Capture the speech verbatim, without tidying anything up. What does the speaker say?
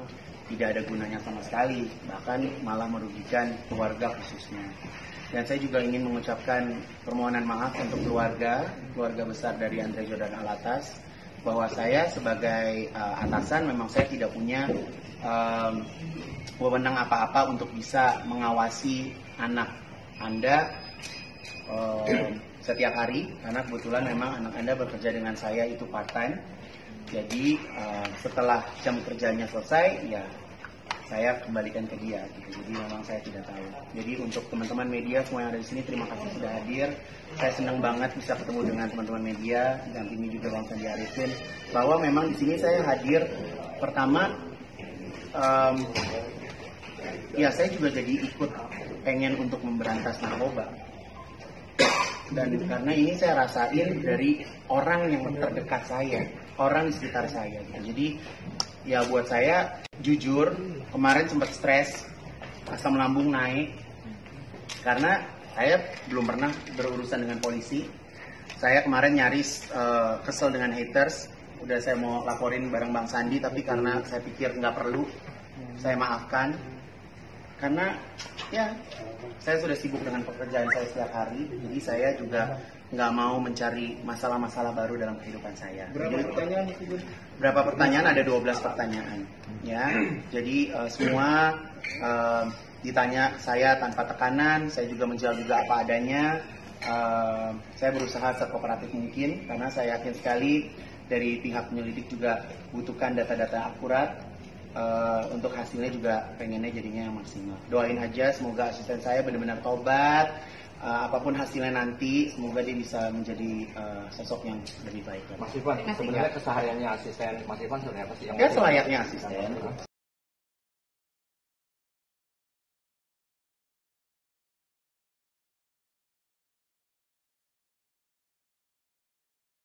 tidak ada gunanya sama sekali, bahkan malah merugikan keluarga khususnya. Dan saya juga ingin mengucapkan permohonan maaf untuk keluarga, keluarga besar dari Andre Jordan Alatas, bahwa saya sebagai uh, atasan memang saya tidak punya um, wewenang apa-apa untuk bisa mengawasi anak Anda um, setiap hari, karena kebetulan memang anak Anda bekerja dengan saya itu part-time. Jadi uh, setelah jam kerjanya selesai, ya saya kembalikan ke dia gitu. Jadi memang saya tidak tahu. Jadi untuk teman-teman media semua yang ada di sini, terima kasih sudah hadir. Saya senang banget bisa ketemu dengan teman-teman media dan ini juga Bang Sandi Arifin, bahwa memang di sini saya hadir pertama um, ya saya juga jadi ikut pengen untuk memberantas narkoba. Dan karena ini saya rasain dari orang yang terdekat saya, orang di sekitar saya gitu. Jadi ya buat saya jujur kemarin sempat stres, asam lambung naik karena saya belum pernah berurusan dengan polisi. Saya kemarin nyaris uh, kesel dengan haters, udah saya mau laporin bareng Bang Sandi, tapi karena saya pikir nggak perlu, saya maafkan. Karena ya saya sudah sibuk dengan pekerjaan saya setiap hari, jadi saya juga nggak mau mencari masalah-masalah baru dalam kehidupan saya. Berapa jadi, pertanyaan? Berapa pertanyaan? Ada dua belas pertanyaan. Ya, jadi uh, semua uh, ditanya saya tanpa tekanan, saya juga menjawab juga apa adanya. Uh, saya berusaha sekooperatif mungkin, karena saya yakin sekali dari pihak penyelidik juga butuhkan data-data akurat. Uh, untuk hasilnya juga pengennya jadinya yang maksimal. Doain aja semoga asisten saya benar-benar tobat. Uh, apapun hasilnya nanti, semoga dia bisa menjadi uh, sosok yang lebih baik. Mas Ivan, sebenarnya kesehariannya asisten Mas Ivan sebenarnya apa sih? Yang ya selayaknya asisten.